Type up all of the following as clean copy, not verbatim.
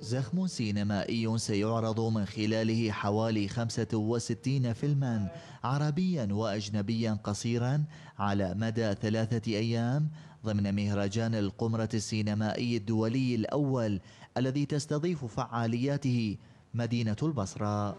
زخم سينمائي سيعرض من خلاله حوالي 65 فيلما عربيا وأجنبيا قصيرا على مدى 3 أيام ضمن مهرجان القمرة السينمائي الدولي الأول الذي تستضيف فعالياته مدينة البصرة.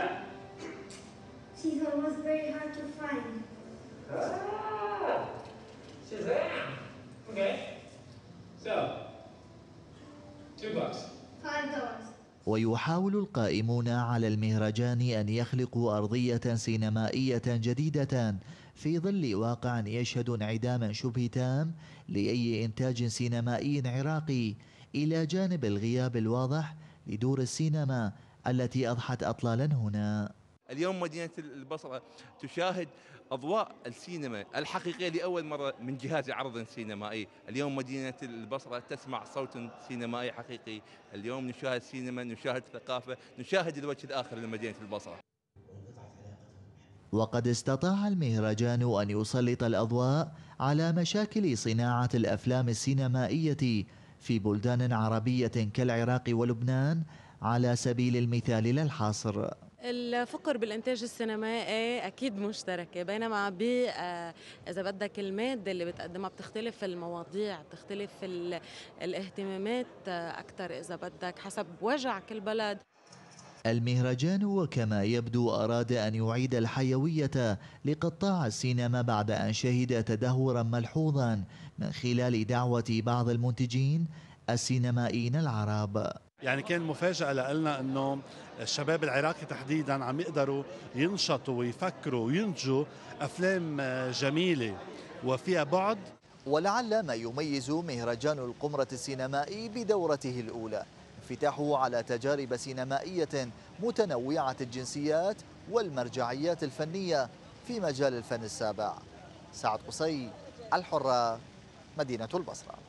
ويحاول القائمون على المهرجان أن يخلقوا أرضية سينمائية جديدة في ظل واقع يشهد انعداما شبه تام لأي إنتاج سينمائي عراقي، إلى جانب الغياب الواضح لدور السينما التي أضحت أطلالا هنا. اليوم مدينة البصرة تشاهد أضواء السينما الحقيقية لأول مرة من جهاز عرض سينمائي. اليوم مدينة البصرة تسمع صوت سينمائي حقيقي. اليوم نشاهد سينما، نشاهد ثقافة، نشاهد الوجه الآخر لمدينة البصرة. وقد استطاع المهرجان أن يسلط الأضواء على مشاكل صناعة الأفلام السينمائية في بلدان عربية كالعراق ولبنان على سبيل المثال لا الحصر. الفقر بالإنتاج السينمائي أكيد مشتركة، بينما إذا بدك المادة اللي بتقدمها بتختلف، المواضيع بتختلف، الاهتمامات أكثر إذا بدك حسب وجع كل بلد. المهرجان وكما يبدو أراد أن يعيد الحيوية لقطاع السينما بعد أن شهد تدهورا ملحوظا من خلال دعوة بعض المنتجين السينمائيين العرب. يعني كان مفاجأة لنا أنه الشباب العراقي تحديدا عم يقدروا ينشطوا ويفكروا وينتجوا أفلام جميلة وفيها بعد. ولعل ما يميز مهرجان القمرة السينمائي بدورته الأولى انفتاحه على تجارب سينمائية متنوعة الجنسيات والمرجعيات الفنية في مجال الفن السابع. سعد قصي، الحرة، مدينة البصرة.